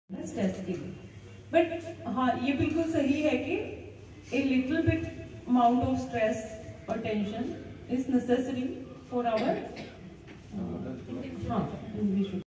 Stress के लिए। But हाँ, ये बिल्कुल सही है कि a little bit amount of stress और tension is necessary for our हाँ